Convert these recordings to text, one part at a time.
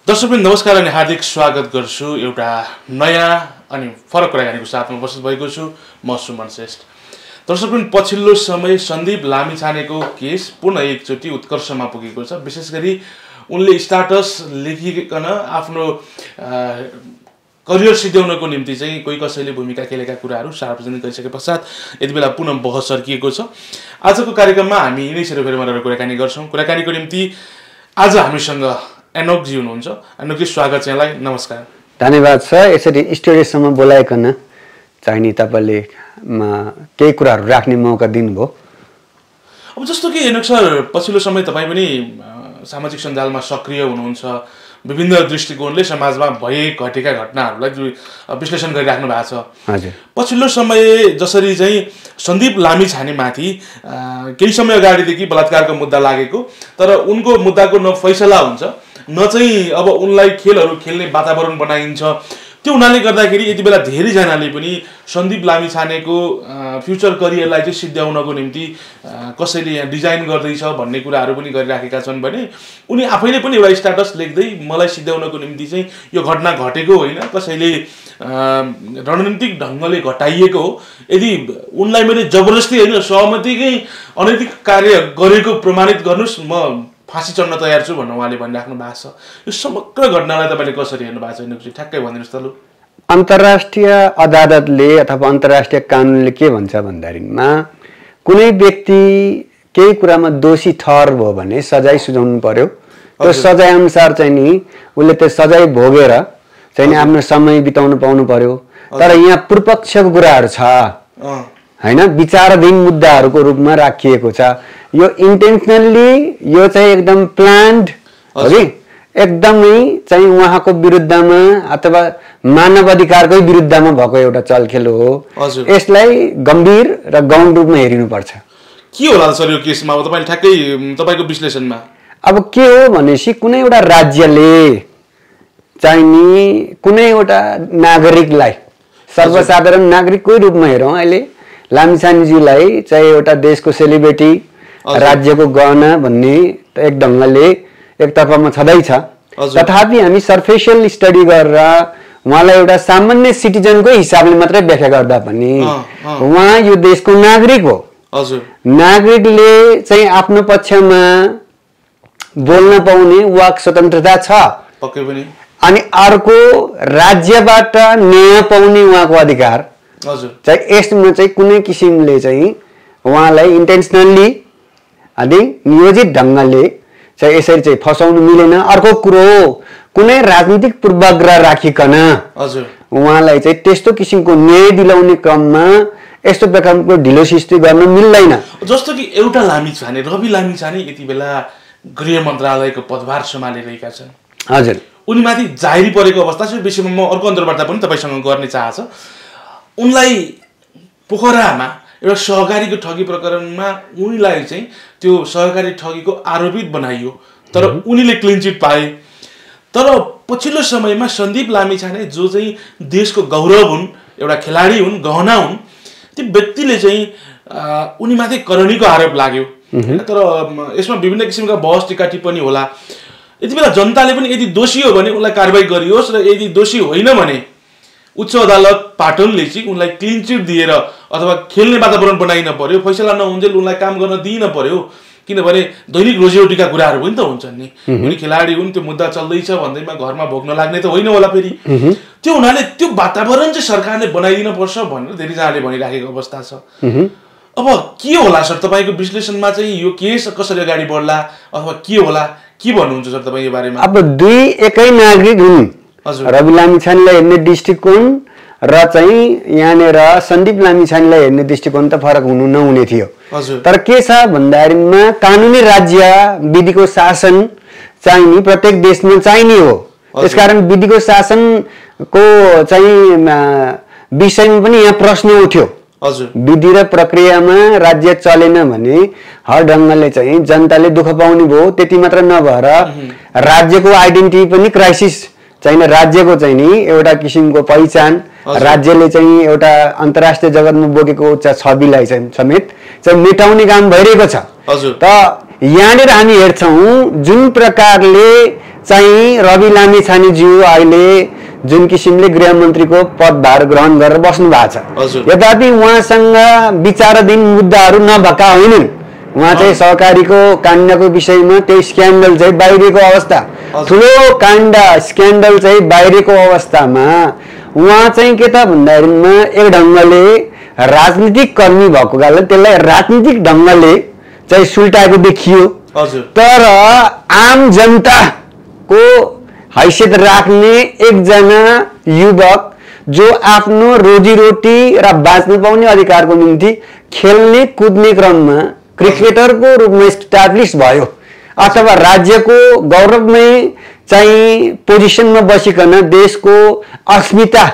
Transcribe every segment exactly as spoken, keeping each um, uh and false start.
दर्शकवृन्द नमस्कार अनि हार्दिक स्वागत गर्छु एउटा नयाँ अनि फरक कुराकानीको साथमा उपस्थित भएको छु म सुमन श्रेष्ठ। दर्शकवृन्द पछिल्लो समय सन्दीप लामिछानेको केस पुनः एकचोटि उत्कर्षमा पुगेको छ। विशेष गरी उनले स्टाटस लेखिकन आफ्नो करियर सिद्ध्याउनको निम्ति चाहिँ कोही कसैले भूमिका खेलेका कुराहरू सार्वजनिक गरिसके पश्चात यति बेला पुनः बहस सर्किएको छ। आजको कार्यक्रममा हामी यिनै सेरोफेरोमा रहेर कुराकानी गर्छौँ। कुराकानीको निम्ति आज हामीसँग एनोकजी हुनुहुन्छ। एनोकजी स्वागत छ यहाँलाई। नमस्कार। धन्यवाद सर। यसरी स्टुडियोसम्म बोलाइकन चाहिने तपाईँले केही कुराहरू राख्ने मौका दिनुभयो। अब जस्तो कि एनोक सर पछिल्लो समय तपाईँ पनि सामाजिक सञ्जालमा सक्रिय हुनुहुन्छ। विभिन्न दृष्टिकोणले समाजमा भए घटेका घटनाहरूलाई विश्लेषण गरिराख्नु भएको छ। हजुर। पछिल्लो समय जसरी चाहिँ सन्दीप लामिछानेमाथि केही समय अगाडिदेखि बलात्कारको मुद्दा लागेको, तर उनको मुद्दाको न फैसला हुन्छ न चाहिँ अब उनलाई खेलहरू खेल्ने वातावरण बनाइन्छ। त्यो हुनाले गर्दाखेरि यति बेला धेरैजनाले पनि सन्दीप लामिछानेको फ्युचर करियरलाई चाहिँ सिद्ध्याउनको निम्ति कसैले यहाँ डिजाइन गर्दैछ भन्ने कुराहरू पनि गरिराखेका छन् भने उनी आफैले पनि एउटा स्ट्याटस लेख्दै मलाई सिद्ध्याउनको निम्ति चाहिँ यो घटना घटेको होइन, कसैले रणनीतिक ढङ्गले घटाइएको हो। यदि उनलाई मैले जबरजस्ती होइन सहमतिकै अनैतिक कार्य गरेको प्रमाणित गर्नुहोस्, म फाँसी चढ्न तयार छु भन्नु उहाँले भनिराख्नु भएको छ। यो समग्र घटनालाई तपाईँले कसरी हेर्नु भएको छ एनोकजी? ठ्याक्कै भनिदिनुहोस् त लु। अन्तर्राष्ट्रिय अदालतले अथवा अन्तर्राष्ट्रिय कानुनले के भन्छ भन्दाखेरिमा कुनै व्यक्ति केही कुरामा दोषी ठहर भयो भने सजाय सुझाउनु पर्यो। त्यो सजाय अनुसार चाहिँ नि उसले त्यो सजाय भोगेर चाहिँ नि आफ्नो समय बिताउनु पाउनु पर्यो। तर यहाँ पूर्वपक्षको कुराहरू छ हैन, विचाराधीन मुद्दाहरूको रूपमा राखिएको छ। यो इन्टेन्सनली यो चाहिँ एकदम प्लान्ड हो कि एकदमै चाहिँ उहाँको विरुद्धमा अथवा मानव अधिकारकै विरुद्धमा भएको एउटा चलखेल हो। यसलाई गम्भीर र गौण रूपमा हेरिनुपर्छ। के होला सर यो केसमा तपाईले ठ्याक्कै तपाईको विश्लेषणमा? अब के हो भनेपछि कुनै एउटा राज्यले चाहिँ नि कुनै एउटा नागरिकलाई सर्वसाधारण नागरिककै रूपमा हेरौँ, अहिले लामिछानेजीलाई चाहिँ एउटा देशको सेलिब्रिटी राज्यको गहना भन्ने एक ढङ्गले एकतर्फमा छँदैछ। तथापि हामी सर्फेसियल स्टडी गरेर उहाँलाई एउटा सामान्य सिटिजनको हिसाबले मात्रै व्याख्या गर्दा पनि उहाँ यो देशको नागरिक हो। नागरिकले चाहिँ आफ्नो पक्षमा बोल्न पाउने वाक स्वतन्त्रता छ। पक्कै पनि। अनि अर्को राज्यबाट न्याय पाउने उहाँको अधिकार चाहिँ यसमा चाहिँ कुनै किसिमले चाहिँ उहाँलाई इन्टेन्सनल्ली अनि नियोजित ढङ्गले चाहिँ यसरी चाहिँ फसाउनु मिलेन। अर्को कुरो कुनै राजनीतिक पूर्वाग्रह राखिकन उहाँलाई चाहिँ त्यस्तो किसिमको न्याय दिलाउने क्रममा यस्तो प्रकारको ढिलो सिस्टी गर्न मिल्दैन। जस्तो कि एउटा लामिछाने रवि लामिछाने यति बेला गृह मन्त्रालयको पदभार सम्हालिरहेका छन्। हजुर। उनीमाथि जाहेरी परेको अवस्था छ। विषयमा म अर्को अन्तर्वार्ता पनि तपाईँसँग गर्ने चाह छ। उनलाई पोखरामा एउटा सहकारीको ठगी प्रकरणमा उनीलाई चाहिँ त्यो सहकारी ठगीको आरोपित बनाइयो, तर उनीले क्लिन चिट पाए। तर पछिल्लो समयमा सन्दीप लामिछाने जो चाहिँ देशको गौरव हुन्, एउटा खेलाडी हुन्, गहना हुन्, त्यो व्यक्तिले चाहिँ उनीमाथि करनीको आरोप लाग्यो। तर यसमा विभिन्न किसिमका बहस टिका टिप्पणी होला। यति बेला जनताले पनि यदि दोषी हो भने उनलाई कारबाही गरियोस् र यदि दोषी होइन भने उच्च अदालत पाटनले चाहिँ उनलाई क्लिन चिट दिएर अथवा खेल्ने वातावरण बनाइन पर्यो, फैसला नहुन्जेल उनलाई काम गर्न दिन पर्यो। किनभने दैनिक रोजीरोटीका कुराहरू पनि त हुन्छन् नि। उनी खेलाडी हुन्, त्यो मुद्दा चल्दैछ भन्दैमा घरमा भोग्न लाग्ने त होइन होला फेरि। त्यो हुनाले त्यो वातावरण चाहिँ सरकारले बनाइदिन पर्छ भनेर धेरैजनाले भनिराखेको अवस्था छ। अब के होला सर तपाईँको विश्लेषणमा चाहिँ यो केस कसरी अगाडि बढ्ला अथवा के होला, के भन्नुहुन्छ सर तपाईँ यो बारेमा? अब दुई एकै नागरिक हुन्। रवि लामिछानेलाई हेर्ने दृष्टिकोण र चाहिँ यहाँनिर सन्दीप लामिछानेलाई हेर्ने दृष्टिकोण त फरक हुनु नहुने थियो। तर के छ भन्दाखेरिमा कानुनी राज्य विधिको शासन चाहिने प्रत्येक देशमा चाहिने हो। त्यसकारण विधिको शासनको चाहिँ विषयमा पनि यहाँ प्रश्न उठ्यो। विधि र प्रक्रियामा राज्य चलेन भने हर ढङ्गले चाहिँ जनताले दुःख पाउने भयो। त्यति मात्र नभएर राज्यको आइडेन्टिटी पनि क्राइसिस चाहिने, राज्यको चाहिँ नि एउटा किसिमको पहिचान, राज्यले चाहिँ एउटा अन्तर्राष्ट्रिय जगतमा बोकेको छविलाई चाहिँ समेत चाहिँ मेटाउने काम भइरहेको छ। त यहाँनिर हामी हेर्छौं जुन प्रकारले चाहिँ रवि लामिछानेज्यू अहिले जुन किसिमले गृहमन्त्रीको पदभार ग्रहण गरेर बस्नु भएको छ, यद्यपि उहाँसँग विचाराधीन मुद्दाहरू नभएका होइनन्। उहाँ चाहिँ सहकारीको काण्डको विषयमा त्यो स्क्यान्डल चाहिँ बाहिरको अवस्था, ठुलो काण्ड स्क्यान्डल चाहिँ बाहिरको अवस्थामा उहाँ चाहिँ के त भन्दाखेरिमा एक ढङ्गले राजनीतिक कर्मी भएको कारणले त्यसलाई राजनीतिक ढङ्गले चाहिँ सुल्टाएको देखियो। तर आम जनताको हैसियत राख्ने एकजना युवक जो आफ्नो रोजीरोटी र बाँच्न पाउने अधिकारको निम्ति खेल्ने कुद्ने क्रममा क्रिकेटरको रूपमा स्टाब्लिस भयो अथवा राज्यको गौरवमय चाहिँ पोजिसनमा बसिकन देशको अस्मिता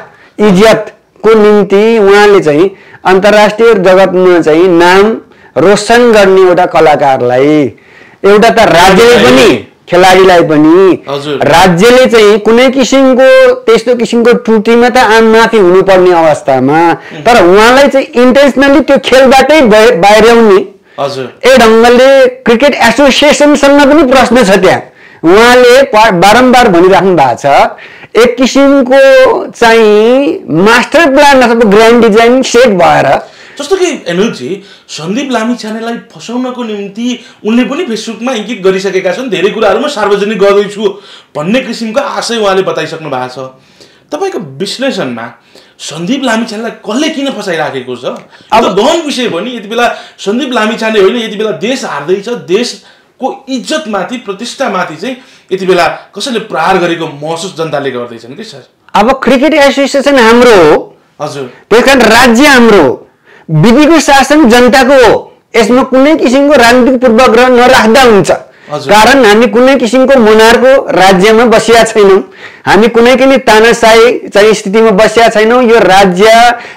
इज्जतको निम्ति उहाँले चाहिँ अन्तर्राष्ट्रिय जगतमा चाहिँ नाम रोशन गर्ने एउटा कलाकारलाई, एउटा त राज्यले पनि खेलाडीलाई पनि राज्यले चाहिँ कुनै किसिमको त्यस्तो किसिमको त्रुटिमा त आम माफी हुनुपर्ने अवस्थामा तर उहाँलाई चाहिँ इन्टेन्सनली त्यो खेलबाटै बाहिर्याउने ए ढङ्गले क्रिकेट एसोसिएसनसँग पनि प्रश्न छ। त्यहाँ उहाँले बारम्बार भनिराख्नु भएको छ एक किसिमको चाहिँ मास्टर प्लान अथवा ग्रान्ड डिजाइन सेट भएर, जस्तो कि एनुलजी सन्दीप लामिछानेलाई फसाउनको निम्ति उनले पनि फेसबुकमा इङ्गित गरिसकेका छन्, धेरै कुराहरू म सार्वजनिक गर्दैछु भन्ने किसिमको आशय उहाँले बताइसक्नु भएको छ। तपाईँको विश्लेषणमा सन्दीप लामिछानेलाई कसले किन फसाइराखेको छ? अब गहन विषय भयो नि, यति बेला सन्दीप लामिछाने होइन, यति बेला देश हार्दैछ, देशको इज्जतमाथि प्रतिष्ठामाथि चाहिँ यति बेला कसैले प्रहार गरेको महसुस जनताले गर्दैछन् कि सर? अब क्रिकेट एसोसिएसन हाम्रो हो, हजुर, त्यस कारण राज्य हाम्रो हो, विधिको शासन जनताको हो। यसमा कुनै किसिमको राजनीतिक पूर्वाग्रह नराख्दा हुन्छ, कारण हामी कुनै किसिमको मोनार्को राज्यमा बसिया छैनौँ, हामी कुनै पनि तानाशाही चाहिँ स्थितिमा बसिया छैनौँ। यो राज्य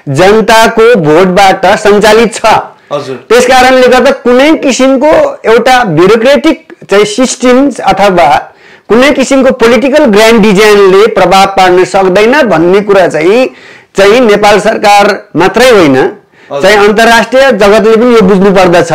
जनताको भोटबाट सञ्चालित छ। त्यस कारणले गर्दा कुनै किसिमको एउटा ब्युरोक्रेटिक चाहिँ सिस्टम अथवा कुनै किसिमको पोलिटिकल ग्रान्ड डिजाइनले प्रभाव पार्न सक्दैन भन्ने कुरा चाहिँ चाहिँ नेपाल सरकार मात्रै होइन, चाहिँ अन्तर्राष्ट्रिय जगतले पनि यो बुझ्नु पर्दछ।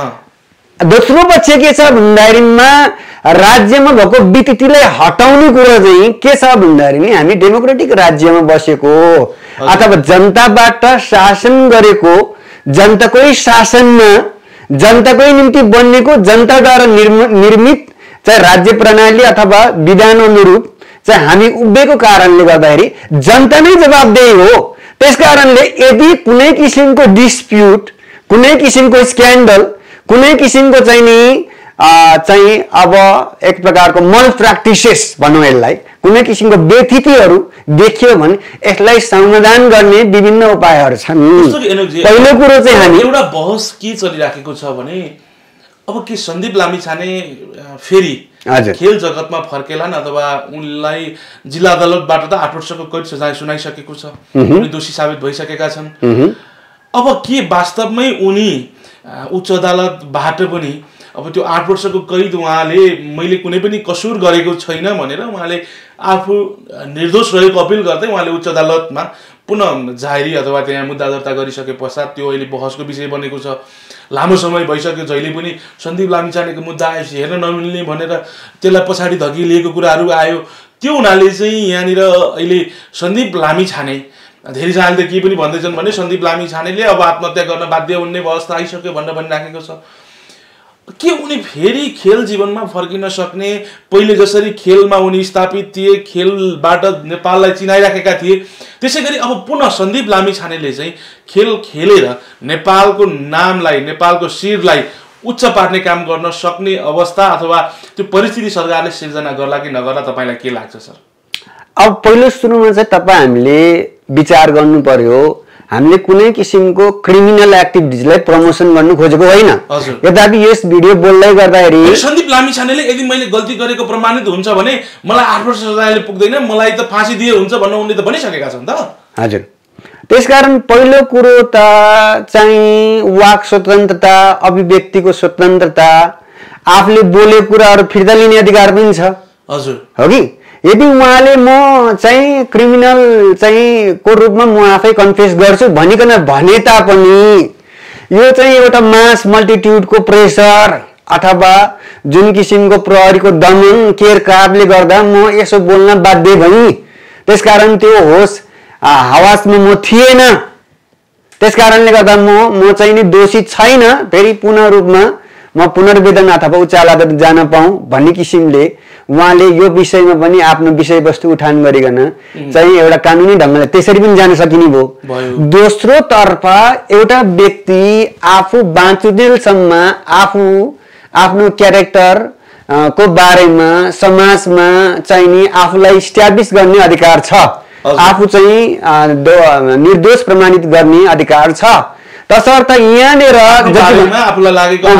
दोस्रो पक्ष के छ भन्दाखेरिमा राज्यमा भएको विकृतिलाई हटाउने कुरा चाहिँ के छ भन्दाखेरि हामी डेमोक्रेटिक राज्यमा बसेको अथवा जनताबाट शासन गरेको, जनताकै शासनमा जनताकै निम्ति बनेको, जनताद्वारा निर्मित चाहिँ राज्य प्रणाली अथवा विधान अनुरूप चाहिँ हामी उभिएको कारणले गर्दाखेरि जनता नै जवाबदेही हो। त्यस कारणले यदि कुनै किसिमको डिस्प्युट, कुनै किसिमको स्क्यान्डल, कुनै किसिमको चाहिँ नि चाहिँ अब एक प्रकारको मल प्र्याक्टिसेस भनौँ यसलाई, कुनै किसिमको व्यथितिहरू देखियो भने यसलाई समाधान गर्ने विभिन्न उपायहरू छन्। पहिलो कुरो चाहिँ हामी एउटा बहस के चलिराखेको छ भने अब के सन्दीप लामिछाने फेरि खेल जगतमा फर्केलान् अथवा उनलाई जिल्ला अदालतबाट त आठ वर्षको कैद सजाय सुनाइसकेको छ, उनी दोषी साबित भइसकेका छन्। अब के वास्तवमै उनी उच्च अदालतबाट पनि अब त्यो आठ वर्षको कैद उहाँले मैले कुनै पनि कसुर गरेको छैन भनेर उहाँले आफू निर्दोष रहेको अपिल गर्दै उहाँले उच्च अदालतमा पुनः जाहेरी अथवा त्यहाँ मुद्दा दर्ता गरिसके पश्चात त्यो अहिले बहसको विषय बनेको छ। लामो समय भइसक्यो, जहिले पनि सन्दीप लामिछानेको मुद्दा आएपछि हेर्न नमिल्ने भनेर त्यसलाई पछाडि धकिलिएको कुराहरू आयो। त्यो हुनाले चाहिँ यहाँनिर अहिले सन्दीप लामिछाने धेरैजनाले त के पनि भन्दैछन् भने सन्दीप लामिछानेले अब आत्महत्या गर्न बाध्य हुने अवस्था आइसक्यो भनेर भनिराखेको छ। के उनी फेरि खेल जीवनमा फर्किन सक्ने, पहिले जसरी खेलमा उनी स्थापित थिए, खेलबाट नेपाललाई चिनाइराखेका थिए, त्यसै गरी अब पुनः सन्दीप लामिछानेले चाहिँ खेल खेलेर नेपालको नामलाई, नेपालको शिरलाई उच्च पार्ने काम गर्न सक्ने अवस्था अथवा त्यो परिस्थिति सरकारले सिर्जना गर्ला कि नगर्ला, तपाईँलाई के लाग्छ सर? अब पहिलो सुरुमा चाहिँ तपाईँ हामीले विचार गर्नु पर्यो, हामीले कुनै किसिमको क्रिमिनल एक्टिभिटिजलाई प्रमोसन गर्नु खोजेको होइन। यद्यपि यस भिडियो बोल्दै गर्दाखेरि सन्दीप लामिछानेले यदि मैले गल्ती गरेको प्रमाणित हुन्छ भने मलाई आठ वर्ष सजायले पुग्दैन, मलाई त फाँसी दिए हुन्छ भन्ने उनले त भनिसकेका छन् त। हजुर, त्यसकारण पहिलो कुरो त चाहिँ वाक स्वतन्त्रता, अभिव्यक्तिको स्वतन्त्रता, आफूले बोलेको कुराहरू फिर्ता लिने अधिकार पनि छ। हजुर, हो कि यदि उहाँले म चाहिँ क्रिमिनल चाहिँ को रूपमा म आफै कन्फेस गर्छु भनिकन भने तापनि यो चाहिँ एउटा मास मल्टिट्युडको प्रेसर अथवा जुन किसिमको प्रहरीको दमन केरकारले गर्दा म यसो बोल्न बाध्य भएँ, त्यसकारण त्यो होस हवासमा म थिएन, त्यसकारणले गर्दा म म चाहिँ नि दोषी छैन, फेरि पुनः रूपमा म पुनर्वेदन अथवा उच्च अदालत जान पाऊँ भन्ने किसिमले उहाँले यो विषयमा पनि आफ्नो विषयवस्तु उठान गरिकन चाहिँ एउटा कानुनी ढङ्गले त्यसरी पनि जान सकिने भयो। दोस्रो तर्फ एउटा व्यक्ति आफू बाँचुन्जेलसम्म आफू आफ्नो क्यारेक्टर को बारेमा समाजमा चाहिँ नि आफूलाई इस्ट्याब्लिस गर्ने अधिकार छ, आफू चाहिँ निर्दोष प्रमाणित गर्ने अधिकार छ। तसर्थ यहाँनिर आफूलाई लागेको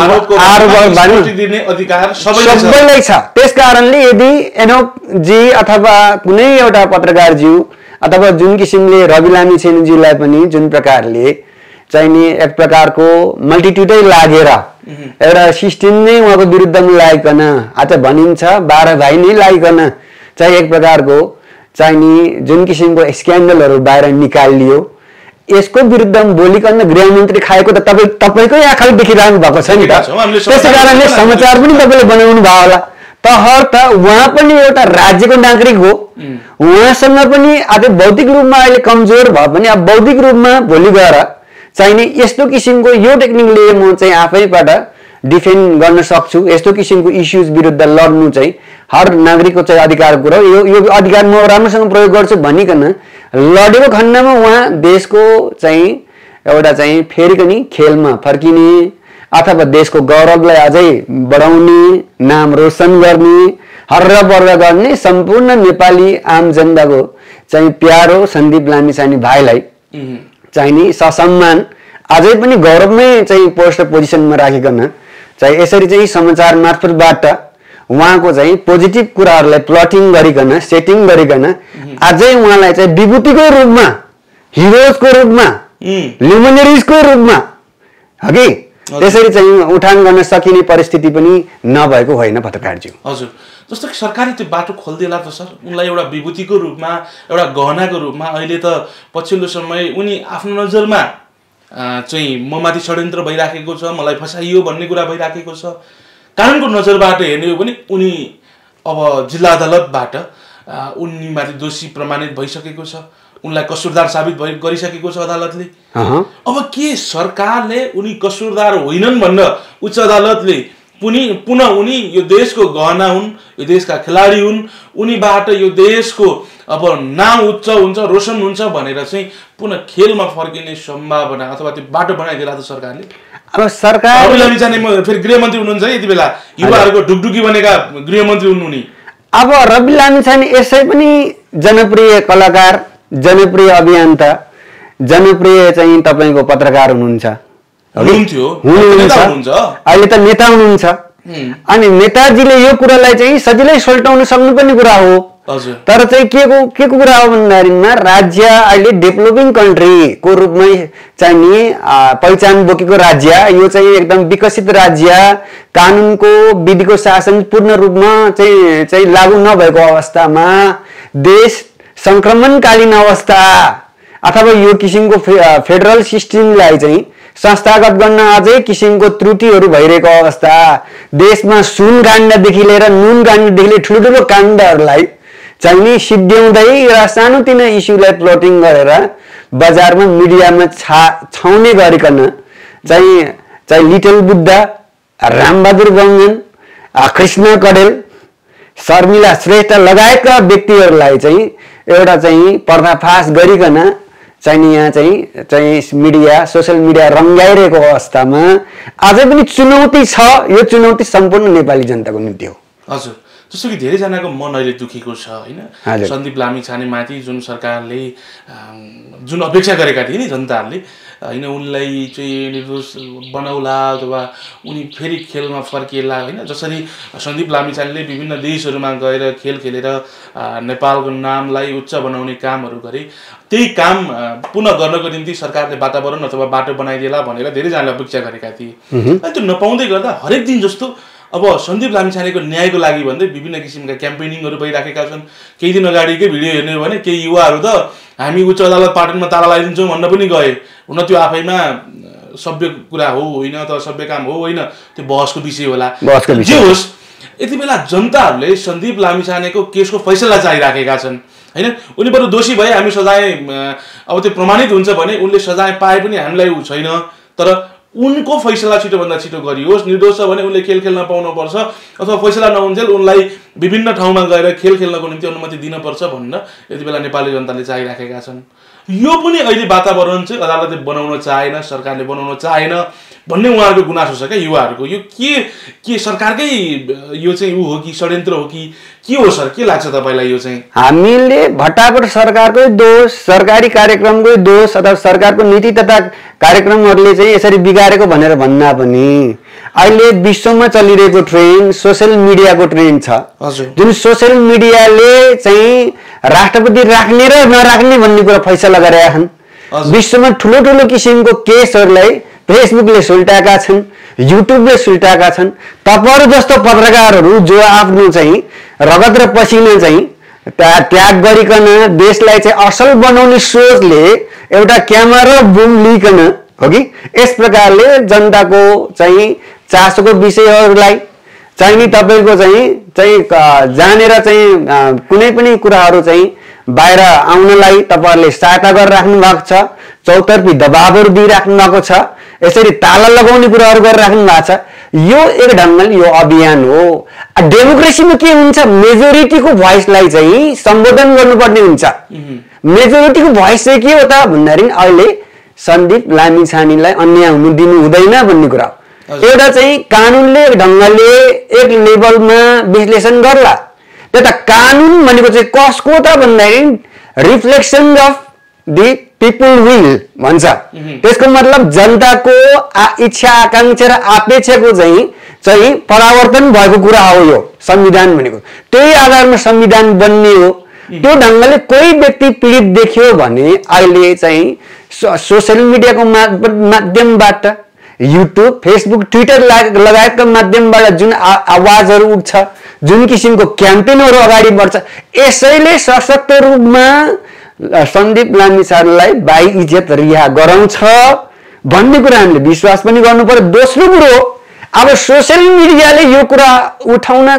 आरोप दिने अधिकार सबैलाई छ। त्यसकारणले यदि एनोकजी अथवा कुनै एउटा पत्रकारज्यू अथवा जुन किसिमले रवि लामिछानेज्यूलाई पनि जुन प्रकारले चाहिँ नि एक प्रकारको मल्टिट्युडै लागेर एउटा सिस्टम नै उहाँको विरुद्धमा लागिकन आज भनिन्छ बाह्र भाइ नै लागिकन चाहिँ एक प्रकारको चाहिँ नि जुन किसिमको स्क्यान्डलहरू बाहिर निकालियो, यसको विरुद्धमा बोलिकन गृहमन्त्री खाएको त तपाईँ तपाईँकै आँखाले देखिरहनु भएको छ नि त। त्यसै कारणले समाचार पनि तपाईँले बनाउनु भयो होला। तहर्थ उहाँ पनि एउटा राज्यको नागरिक हो, उहाँसँग पनि आज बौद्धिक रूपमा अहिले कमजोर भए पनि अब बौद्धिक रूपमा भोलि गएर चाहिने यस्तो किसिमको यो टेक्निकले म चाहिँ आफैबाट डिफेन्ड गर्न सक्छु, यस्तो किसिमको इस्युज विरुद्ध लड्नु चाहिँ हर नागरिकको चाहिँ अधिकारको कुरा, यो यो अधिकार म राम्रोसँग प्रयोग गर्छु भनिकन लडेको खण्डमा उहाँ देशको चाहिँ एउटा चाहिँ फेरि नि खेलमा फर्किने अथवा देशको गौरवलाई अझै बढाउने, नाम रोशन गर्ने, हर्रपर्र गर्ने सम्पूर्ण नेपाली आम जनताको चाहिँ प्यारो सन्दीप लामिछाने भाइलाई चाहिँ नि ससम्मान अझै पनि गौरवमै चाहिँ पोस्ट पोजिसनमा राखिकन चाहिँ यसरी चाहिँ समाचार मार्फतबाट उहाँको चाहिँ पोजिटिभ कुराहरूलाई प्लटिङ गरिकन सेटिङ गरिकन अझै उहाँलाई चाहिँ विभूतिको रूपमा, हिरोजको रूपमा, ल्युमिनरिजको रूपमा हगि त्यसरी चाहिँ उठान गर्न सकिने परिस्थिति पनि नभएको होइन पत्रकारज्यू। हजुर, जस्तो कि सरकारले त्यो बाटो खोलिदिएला त सर, उनलाई एउटा विभूतिको रूपमा एउटा गहनाको रूपमा अहिले त पछिल्लो समय उनी आफ्नो नजरमा चाहिँ म माथि षड्यन्त्र भइराखेको छ, मलाई फसाइयो भन्ने कुरा भइराखेको छ। कानुनको नजरबाट हेर्ने हो भने उनी अब जिल्ला अदालतबाट उनी माथि दोषी प्रमाणित भइसकेको छ, उनलाई कसुरदार साबित भइ गरिसकेको छ अदालतले। अब के सरकारले उनी कसुरदार होइनन् भनेर उच्च अदालतले पुनि पुनः उनी यो देशको गहना हुन्, यो देशका खेलाडी हुन्, उनीबाट यो देशको अब नाम उच्च हुन्छ, रोशन हुन्छ भनेर चाहिँ पुनः खेलमा फर्किने सम्भावना अथवा त्यो बाटो बनाइदिएला त सरकारले? अब सरकार रवि लामिछाने फेरि गृहमन्त्री हुनुहुन्छ यति बेला, युवाहरूको ढुकढुकी बनेका गृहमन्त्री हुनु नि। अब रवि लामिछाने यसै पनि जनप्रिय कलाकार, जनप्रिय अभियन्ता, जनप्रिय चाहिँ तपाईँको पत्रकार हुनुहुन्छ, हुनुहुन्छ अहिले त नेता हुनुहुन्छ। अनि नेताजीले यो कुरालाई चाहिँ सजिलै सोल्टाउन सक्नुपर्ने कुरा हो, तर चाहिँ के को के को कुरा हो भन्दाखेरिमा राज्य अहिले डेभलपिङ कन्ट्रीको रूपमै चाहिँ नि पहिचान बोकेको राज्य, यो चाहिँ एकदम विकसित राज्य, कानुनको विधिको शासन पूर्ण रूपमा चाहिँ चाहिँ लागू नभएको अवस्थामा देश संक्रमणकालीन अवस्था अथवा यो किसिमको फेडरल सिस्टमलाई चाहिँ संस्थागत गर्न अझै किसिमको त्रुटिहरू भइरहेको अवस्था, देशमा सुन काण्डदेखि लिएर नुन काण्डदेखि लिएर ठुल्ठुलो काण्डहरूलाई चाहिँ नि सिद्ध्याउँदै र सानोतिनो इस्युलाई प्लटिङ गरेर बजारमा मिडियामा छा छाउने गरिकन चाहिँ चाहिँ लिटल बुद्ध, रामबहादुर गङ्गन, कृष्ण कडेल, शर्मिला श्रेष्ठ लगायतका व्यक्तिहरूलाई चाहिँ एउटा चाहिँ पर्दाफास गरिकन चाहिँ यहाँ चाहिँ चाहिँ मिडिया सोसियल मिडिया रङ्गाइरहेको अवस्थामा अझै पनि चुनौती छ। यो चुनौती सम्पूर्ण नेपाली जनताको निम्ति हो। हजुर, जस्तो कि धेरैजनाको मन अहिले दुखेको छ होइन, सन्दीप लामिछानेमाथि जुन सरकारले जुन अपेक्षा गरेका थिए नि जनताहरूले होइन, उनलाई चाहिँ निर्दोष बनाउला अथवा उनी फेरि खेलमा फर्किएला होइन, जसरी सन्दीप लामिछानेले विभिन्न देशहरूमा गएर खेल खेलेर नेपालको नामलाई उच्च बनाउने कामहरू गरे, त्यही काम पुनः गर्नको निम्ति सरकारले वातावरण अथवा बाटो बनाइदिएला भनेर धेरैजनाले अपेक्षा गरेका थिए। अनि त्यो नपाउँदै गर्दा हरेक दिन जस्तो अब सन्दीप लामिछानेको न्यायको लागि भन्दै विभिन्न किसिमका क्याम्पेनिङहरू भइराखेका छन्। केही दिन अगाडिकै भिडियो हेर्ने हो भने केही युवाहरू त हामी उच्च अदालत पाटनमा ताला लगाइदिन्छौँ भन्न पनि गए, हुन त्यो आफैमा सभ्य कुरा हो होइन अथवा सभ्य काम हो होइन त्यो बहसको विषय होला जे होस् यति बेला जनताहरूले सन्दीप लामिछानेको केसको फैसला चाहिराखेका छन् हैन उनी बरु दोषी भए हामी सजाय अब त्यो प्रमाणित हुन्छ भने उनले सजाय पाए पनि हामीलाई उ छैन तर उनको फैसला छिटोभन्दा छिटो गरियोस् निर्दोष छ भने उनले खेल खेल्न पाउनुपर्छ अथवा फैसला नहुन्जेल उनलाई विभिन्न ठाउँमा गएर खेल खेल्नको निम्ति अनुमति दिनुपर्छ भनेर यति बेला नेपाली जनताले चाहिराखेका छन् यो पनि अहिले वातावरण चाहिँ अदालतले बनाउन चाहेन सरकारले बनाउन चाहेन भन्ने उहाँहरूको गुनासो छ क्या युवाहरूको यो के के सरकारकै यो चाहिँ उ हो कि षड्यन्त्र हो कि के हो सर के लाग्छ तपाईँलाई यो चाहिँ हामीले भट्टाभट सरकारकै दोष सरकारी कार्यक्रमकै दोष अथवा सरकारको नीति तथा कार्यक्रमहरूले चाहिँ यसरी बिगारेको भनेर भन्दा पनि अहिले विश्वमा चलिरहेको ट्रेन्ड सोशल मिडियाको ट्रेन्ड छ जुन सोशल मिडियाले चाहिँ राष्ट्रपति राख्ने र नराख्ने भन्ने कुरा फैसला गरेका छन् विश्वमा ठुलो ठुलो किसिमको केसहरूलाई फेसबुकले सुल्टाएका छन् युट्युबले सुल्टाएका छन् तपाईहरु जस्तो पत्रकारहरू जो आफ्नो चाहिँ रगत र पसिना चाहिँ त्याग गरिकन देशलाई चाहिँ असल बनाउने सोचले एउटा क्यामेरा बुम लिकन हो कि यस प्रकारले जनताको चाहिँ चासोको विषयहरूलाई चाहिँ नि तपाईको चाहिँ चाहिँ जानेर चाहिँ कुनै पनि कुराहरू चाहिँ बाहिर आउनलाई तपाईहरुले सहायता गरिराख्नु भएको छ चौतर्फी दबावहरू दिइराख्नु भएको छ यसरी ताला लगाउने कुराहरू गरिराख्नु भएको छ यो एक ढंगले यो अभियान हो डेमोक्रेसीमा के हुन्छ मेजोरिटीको भोइसलाई चाहिँ सम्बोधन गर्नुपर्ने हुन्छ मेजोरिटीको भोइस चाहिँ के हो त भन्दाखेरि अहिले सन्दीप लामिछानेलाई अन्याय हुनु दिनु हुँदैन भन्ने कुरा एउटा चाहिँ कानुनले एक ढंगले एक लेभलमा विश्लेषण गर्ला त्यता कानुन भनेको चाहिँ कसको त भन्दाखेरि reflection of the people will भन्छ त्यसको मतलब जनताको इच्छा आकांक्षा र अपेक्षाको चाहिँ चाहिँ परिवर्तन भएको कुरा हो यो संविधान भनेको त्यही आधारमा संविधान बन्ने हो त्यो ढंगले कोही व्यक्ति पीडित देखियो भने अहिले चाहिँ सोशल मिडियाको माध्यमबाट युट्युब फेसबुक ट्विटर लगायतका माध्यमबाट जुन आवाजहरू उठ्छ जुन किसिमको क्याम्पेनहरू अगाडि बढ्छ यसैले सशक्त रूपमा सन्दीप लामिछानेलाई बाई इज्जत रिहा गराउँछ भन्ने कुरा हामीले विश्वास पनि गर्नुपर्छ दोस्रो कुरो अब सोशल मिडियाले यो कुरा उठाउन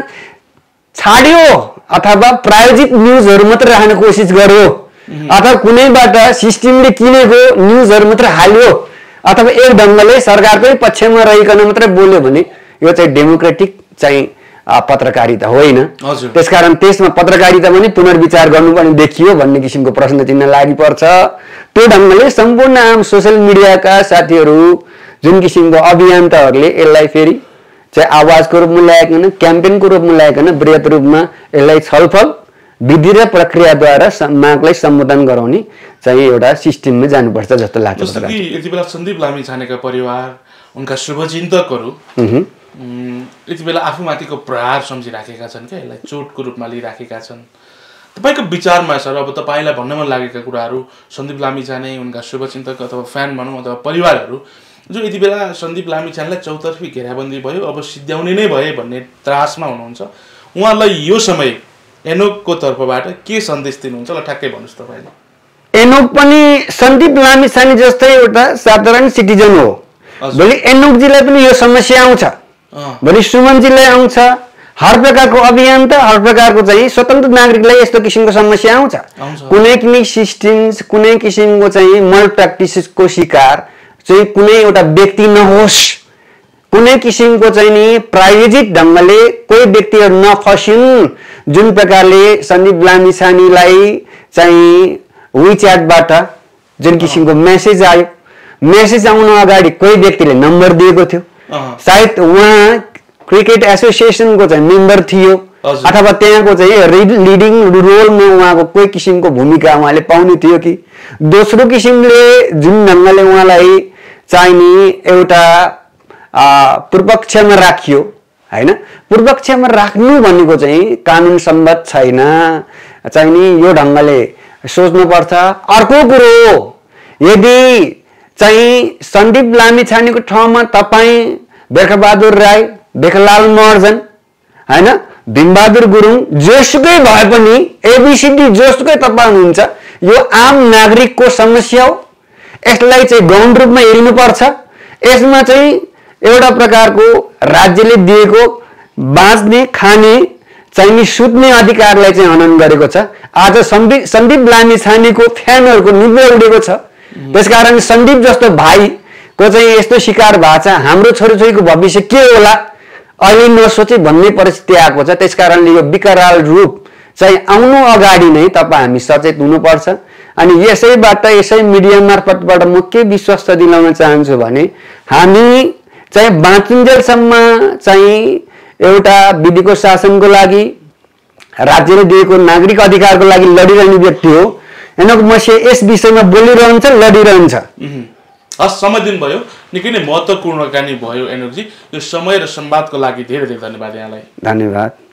छाड्यो अथवा प्रायोजित न्यूजहरू मात्र राख्न कोसिस गर्यो अथवा कुनैबाट सिस्टमले किनेको न्यूजहरू मात्र हाल्यो अथवा एक ढंगले सरकारकै पक्षमा रहिकन मात्र बोल्यो भने यो चाहिँ डेमोक्रेटिक चाहिँ पत्रकारिता होइन त्यसकारण त्यसमा पत्रकारिता पनि पुनर्विचार गर्नुपर्ने देखियो भन्ने किसिमको प्रश्न चिन्ह लागि पर्छ त्यो ढंगले सम्पूर्ण आम सोशल मिडियाका साथीहरू जुन किसिमको अभियन्ताहरूले यसलाई फेरि चाहिँ आवाजको रूपमा ल्याएकन क्याम्पेनको रूपमा ल्याएकन बृहत रूपमा यसलाई छलफल विधि र प्रक्रियाद्वारा मागलाई सम्बोधन गराउने चाहिँ एउटा सिस्टममा जानुपर्छ जस्तो लाग्छ जस्तो कि यति बेला सन्दीप लामिछानेका परिवार उनका शुभचिन्तकहरू यति बेला आफूमाथिको प्रहार सम्झिराखेका छन् क्या यसलाई चोटको रूपमा लिइराखेका छन् तपाईको विचारमा सर अब तपाईलाई भन्न मन लागेका कुराहरू सन्दीप लामिछाने उनका शुभचिन्तक अथवा फ्यान भनौँ अथवा परिवारहरू जो यति बेला सन्दीप लामिछानेलाई चौतर्फी घेराबन्दी भयो अब सिद्ध्याउने नै भए भन्ने त्रासमा हुनुहुन्छ उहाँलाई यो समय एनोकको तर्फबाट के सन्देश दिनुहुन्छ ल ठ्याक्कै भन्नुस् तपाईले एनोक पनि सन्दीप लामिछाने जस्तै एउटा साधारण सिटिजन हो भोलि एनोकजीलाई पनि यो समस्या आउँछ भोलि सुमनजीलाई आउँछ हर प्रकारको अभियन्ता हर प्रकारको चाहिँ स्वतन्त्र नागरिकलाई यस्तो किसिमको समस्या आउँछ कुनै कुनै सिस्टम्स कुनै किसिमको चाहिँ मल प्र्याक्टिसको शिकार चाहिँ कुनै एउटा व्यक्ति नहोस् कुनै किसिमको चाहिँ नि प्रायोजित ढंगले कोही व्यक्तिहरू नफसिन् जुन प्रकारले सन्दीप लामिछानेलाई चाहिँ विच्याटबाट जुन किसिमको मेसेज आयो मेसेज आउन अगाडि कोही व्यक्तिले नम्बर दिएको थियो सायद उहाँ क्रिकेट एसोसिएसनको चाहिँ मेम्बर थियो अथवा त्यहाँको चाहिँ लिडिङ रोलमा उहाँको कोही किसिमको भूमिका उहाँले पाउने थियो कि दोस्रो किसिमले जुन ढंगले उहाँलाई चाहिने एउटा पूर्वपक्षमा राखियो हैन पूर्वपक्षमा राख्नु भनेको चाहिँ कानुन सम्मत छैन चाहिने यो ढंगले सोच्नुपर्छ अर्को कुरो यदि चाहिँ सन्दीप लामिछानेको ठाउँमा तपाई बेखबहादुर राई बेखलाल महर्जन हैन भीमबहादुर गुरुङ जोसुकै भए पनि एबीसीडी जोसुकै तपाई हुनुहुन्छ यो आम नागरिकको समस्या हो यसलाई चाहिँ गौण रूपमा हेर्नुपर्छ यसमा चाहिँ एउटा प्रकारको राज्यले दिएको बाँच्ने खाने चाहिने सुत्ने अधिकारलाई चाहिँ हनन गरेको छ। आज सन्दीप सन्दीप लामिछानेको फ्यानहरूको निद्रा उडेको छ। त्यसकारण सन्दीप जस्तो भाइको चाहिँ यस्तो शिकार भएको छ। हाम्रो छोरीछोरीको भविष्य के होला अहिले नसोचे भन्ने परिस्थिति आएको छ। त्यसकारणले यो विकराल रूप चाहिँ आउनु अगाडि नै तपाईँ हामी सचेत हुनुपर्छ। अनि यसैबाट यसै मिडिया मार्फतबाट म के विश्वास दिलाउन चाहन्छु भने हामी चाहिँ बाँचिन्जेलसम्म चाहिँ एउटा विधिको शासनको लागि राज्यले दिएको नागरिक अधिकारको लागि लडिरहने व्यक्ति हो। हेर्नु म यस विषयमा बोलिरहन्छ लडिरहन्छ। हस् समय दिनुभयो निकै नै महत्त्वपूर्ण कुराकानी भयो एनोकजी। यो समय र संवादको लागि धेरै धेरै धन्यवाद यहाँलाई। धन्यवाद।